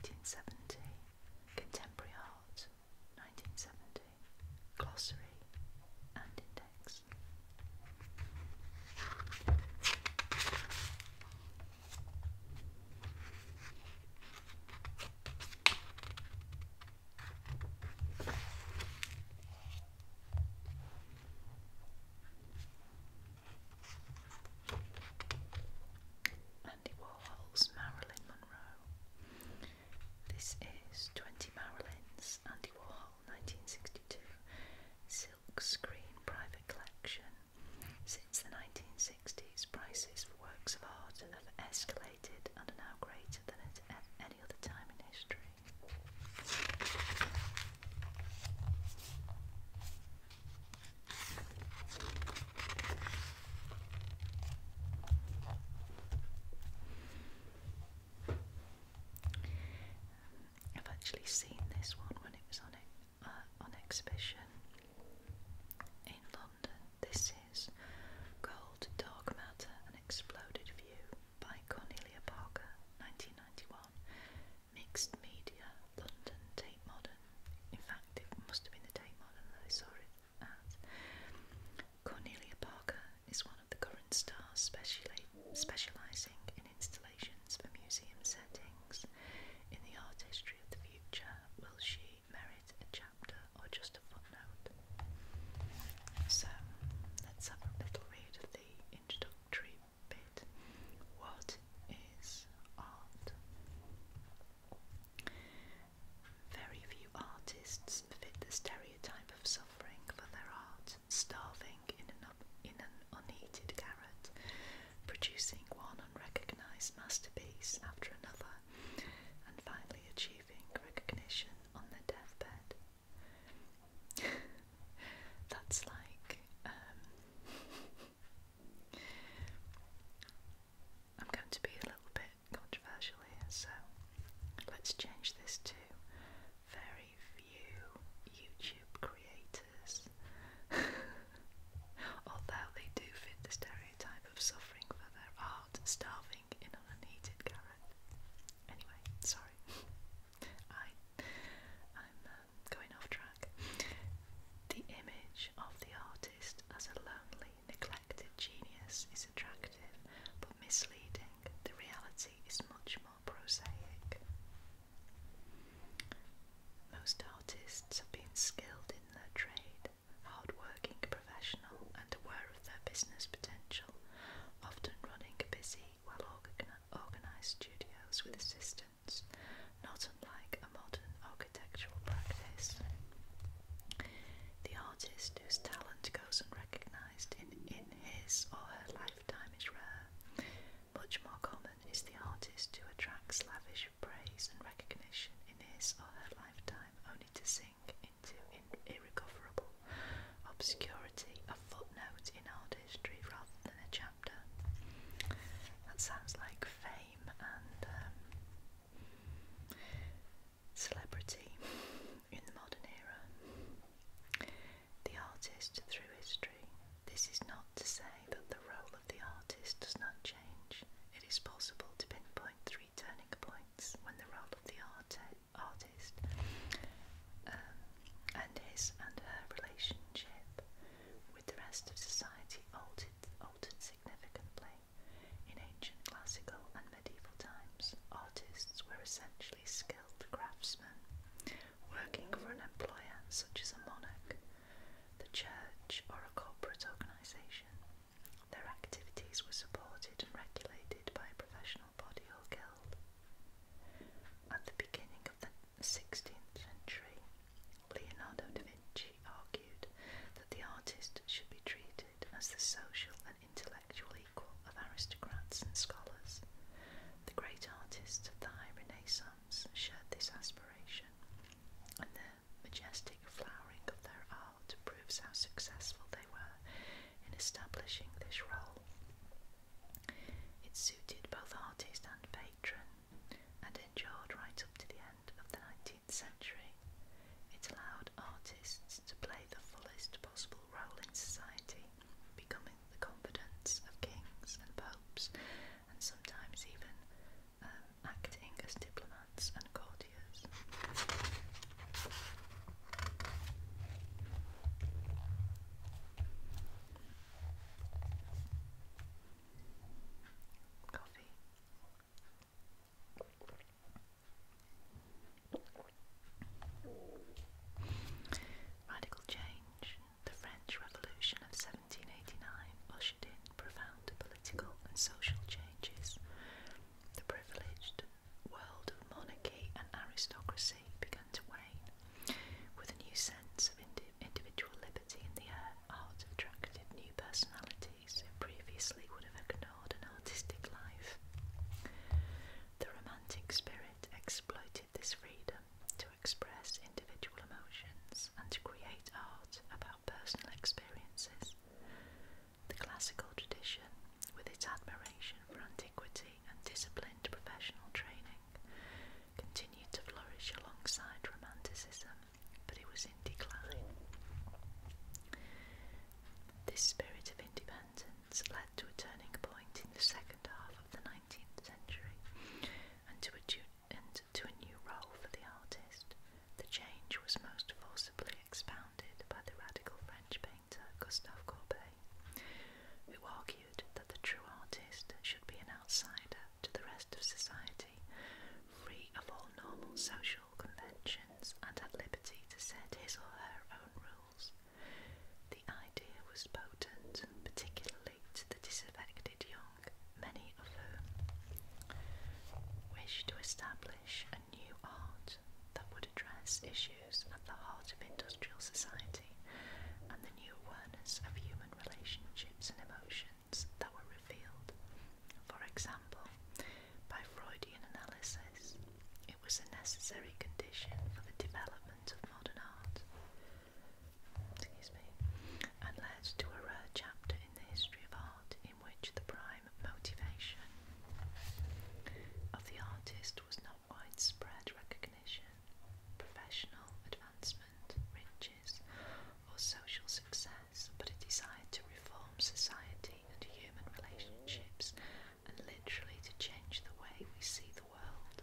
1970, Contemporary Art, 1970, Glossary and Index. Andy Warhol's Marilyn Monroe. This is 20 Marilyns, Andy Warhol, 1962, silk screen private collection. Since the 1960s, prices for works of art have escalated and are now greater than at any other time in history. I've actually seen this one when it was on exhibition in London. This is Gold, Dark Matter, An Exploded View by Cornelia Parker, 1991. Mixed Media, London, Tate Modern. In fact, it must have been the Tate Modern that I saw it at. Cornelia Parker is one of the current stars specialising in installations for museum settings. In the art history of the future, will she merit a chapter or just a footnote? So, let's have a little read of the introductory bit. What is art? Very few artists fit the stereotype of suffering for their art, starving in an unheated garret, producing one unrecognised masterpiece after another, and finally achieving recognition on their deathbed. That's like, I'm going to be a little bit controversial here, so let's change this to very few YouTube creators. Although they do fit the stereotype of suffering for their art, starving in an unheated garret. Anyway, sorry. I'm going off track. The image of the artist as a lonely, neglected genius is attractive but misleading. The reality is much more prosaic. Most artists have been skilled in their trade, hard-working, professional, and aware of their business potential, often running busy, well-organised studios with assistants, not unlike a modern architectural practice. The artist whose talent goes unrecognised in his or her lifetime is rare. Much more common is the artist who attracts lavish praise and recognition in his or her lifetime, only to sink into irrecoverable obscurity, a footnote in art history rather than a chapter. That sounds like fame and celebrity in the modern era. The artist through history. This is not to say that the role of the artist does not change. It is possible to pinpoint 3 turning points when the role of the artist and his and her relationship with the rest of society altered significantly. In ancient classical and medieval times, artists were essentially skilled craftsmen, working for an employer such as a monarch, the church, or a corporate organisation. Their activities were supported and regulated by a professional establish a new art that would address issues at the heart of industrial society and the new awareness of human relationships and emotions that were revealed. For example, by Freudian analysis, it was a necessary condition for the development of modern art, and led to a rare chapter in the history of art in which the prime motivation of the artist was not widespread recognition, professional advancement, riches, or social success, but a desire to reform society and human relationships, and literally to change the way we see the world.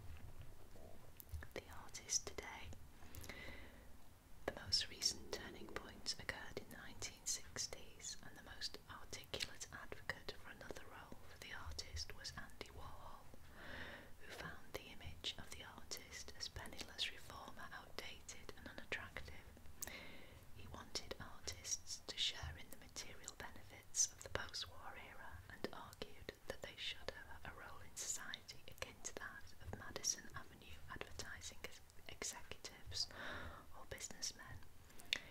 The artist today. The most recent turning point occurred in the 1960s, and the most articulate advocate for another role for the artist was Andy Warhol, who found the image of the artist as penniless reformer outdated and unattractive. He wanted artists to share in the material benefits of the post-war era and argued that they should have a role in society akin to that of Madison Avenue advertising executives or businessmen,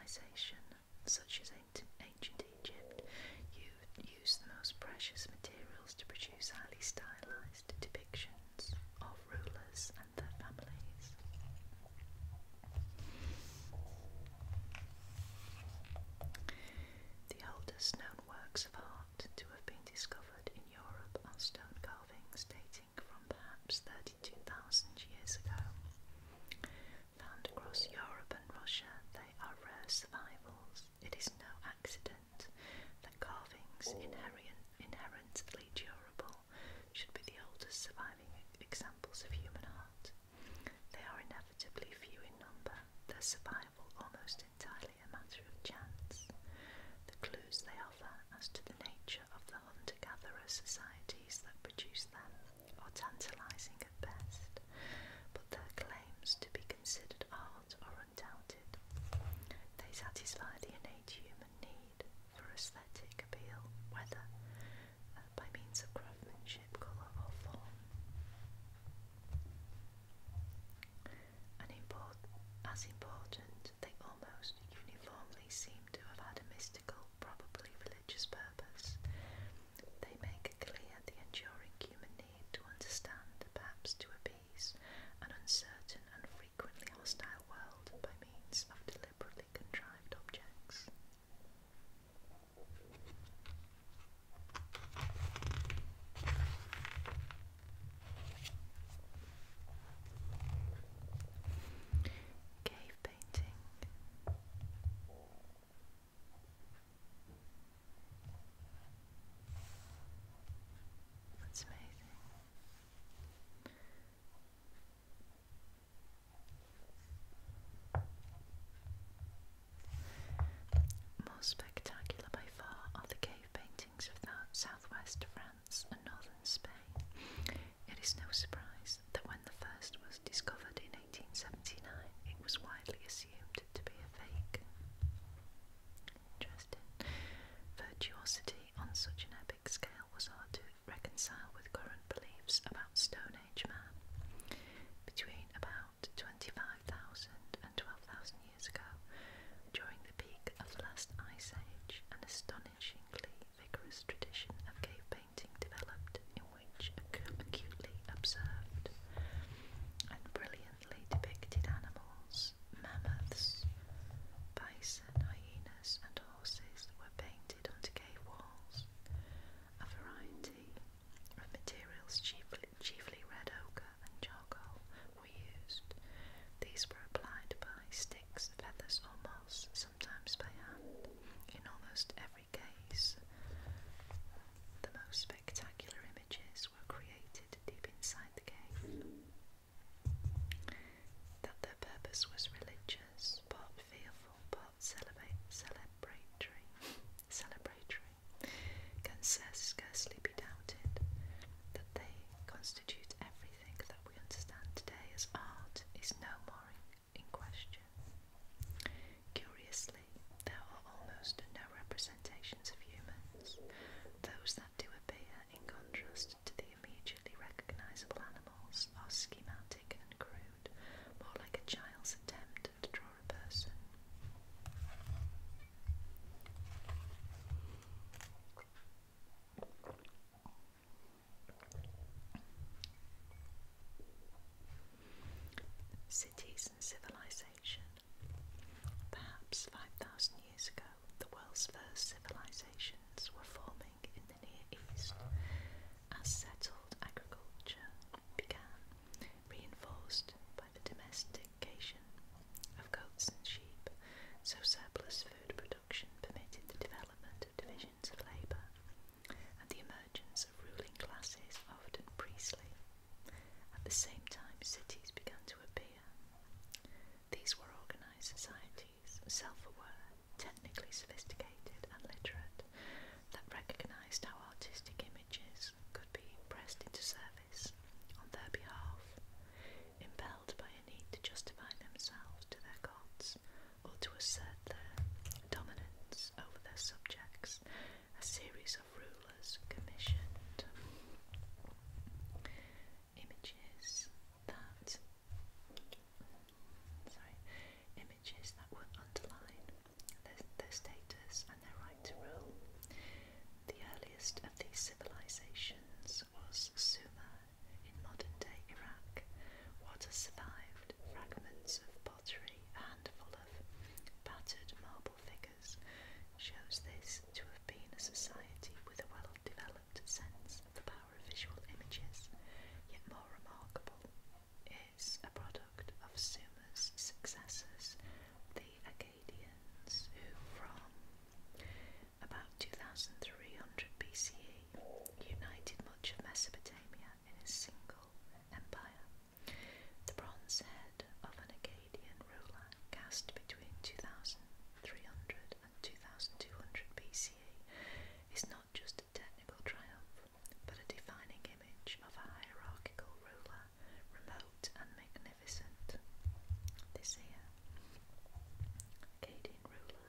civilization, such as ancient Egypt, used the most precious materials to produce highly stylized depictions of rulers and their families. The oldest known works of art to have been discovered in Europe are stone carvings dating from perhaps 32,000 years ago. Found across Europe and Russia, they are rare survivals. It is no accident that carvings, inherently durable, should be the oldest surviving examples of human art. They are inevitably few in number, their survival almost entirely a matter of chance. The clues they offer as to the nature of the hunter-gatherer societies that produce them are tantalizing at best, but their claims to be considered art are undoubted. They satisfy the innate human need for aesthetic appeal, whether by means of craftsmanship, colour or form. As important, they almost uniformly seem to have had a mystical, probably religious purpose. They make clear the enduring human need to understand, perhaps to appease, an uncertain and frequently hostile world by means of deliberately contrived objects. Cave painting. That's amazing. More spectacular by far are the cave paintings of southwest France and northern Spain. It is no surprise that when the first was discovered in 1879, it was widely assumed to be a fake. Interesting. Virtuosity on such an epic scale was hard to reconcile with current beliefs about Stone Age man. Between about 25,000 and 12,000 years ago, during the peak of the last ice age, an astonishingly vigorous tradition of cave painting developed, in which acutely observed and brilliantly depicted animals, mammoths, bison, hyenas and horses were painted onto cave walls. A variety of materials, chiefly red ochre and charcoal, were used. These were applied by sticks, feathers or moss, sometimes by hand. In almost every case, the most spectacular images were created deep inside the cave. That their purpose was religious, part fearful, part celebratory, can scarcely be doubted. That they constitute everything that we understand today as art is no more in question. Curiously, there are almost no representations of humans. Those that do appear, in contrast to the immediately recognisable animals, are schematic and crude, more like a child's attempt to draw a person. Cities and civilization. Perhaps 5,000 years ago, the world's first civilizations were forming in the Near East. As settled agriculture began, reinforced by the domestication of goats and sheep, so surplus food production permitted the development of divisions of labour and the emergence of ruling classes, often priestly. At the same time, cities began to appear. These were organised societies, self-aware, technically sophisticated and literate, that recognised how artistic images could be pressed into service on their behalf, impelled by a need to justify themselves to their gods or to assert their dominance over their subjects. A series of rulers commissioned images that would underline civilizations was Sumer in modern-day Iraq. What has survived, fragments of pottery, a handful of battered marble figures, shows this to have been a society with a well-developed sense of the power of visual images. Yet more remarkable is a product of Sumer's successors, the Akkadians, who from about 2300 BCE united much of Mesopotamia in a single empire. The bronze head of an Akkadian ruler cast between 2300 and 2200 BCE is not just a technical triumph, but a defining image of a hierarchical ruler, remote and magnificent. This here, Akkadian ruler,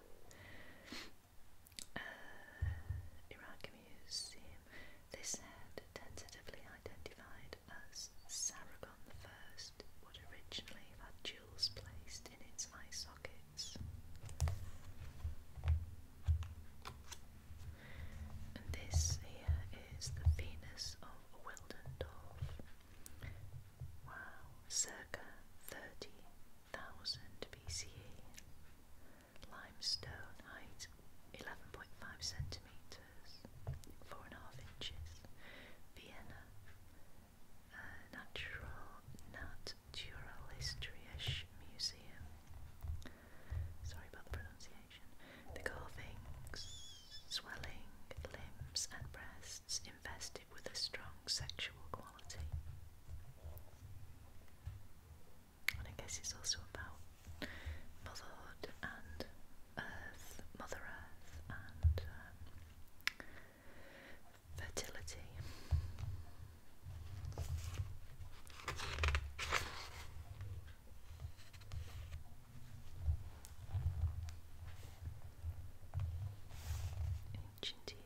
Iraqi Museum. This head, tentatively identified as Sargon I, would originally have had jewels placed in its eye sockets. And this here is the Venus of Wildendorf. Wow, circa 30,000 BCE. Limestone, height 11.5 centimetres, 4.5 inches. Vienna, Naturalistisches Museum. Sorry about the pronunciation. The carvings, swelling limbs and breasts invested with a strong sexual quality. And I guess it's also about motherhood and earth, Mother Earth, and fertility. Ancient